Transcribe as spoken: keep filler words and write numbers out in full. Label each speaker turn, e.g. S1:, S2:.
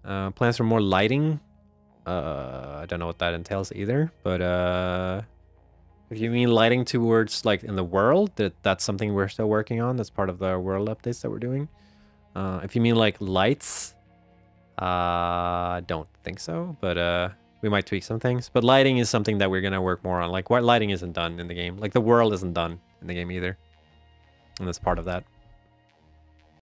S1: Uh, plans for more lighting. Uh, I don't know what that entails either, but uh, if you mean lighting towards like in the world, that that's something we're still working on. That's part of the world updates that we're doing. Uh, if you mean like lights, uh, don't think so, but uh, we might tweak some things. But lighting is something that we're gonna work more on. Like, what lighting isn't done in the game. Like the world isn't done in the game either, and that's part of that.